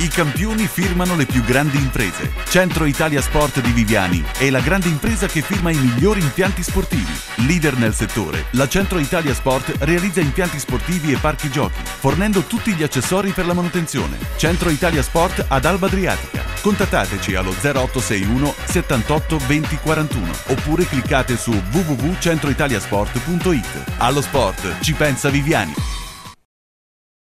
I campioni firmano le più grandi imprese. Centro Italia Sport di Viviani è la grande impresa che firma i migliori impianti sportivi. Leader nel settore, la Centro Italia Sport realizza impianti sportivi e parchi giochi, fornendo tutti gli accessori per la manutenzione. Centro Italia Sport ad Alba Adriatica. Contattateci allo 0861 78 20 41 oppure cliccate su www.centroitaliasport.it. Allo sport ci pensa Viviani.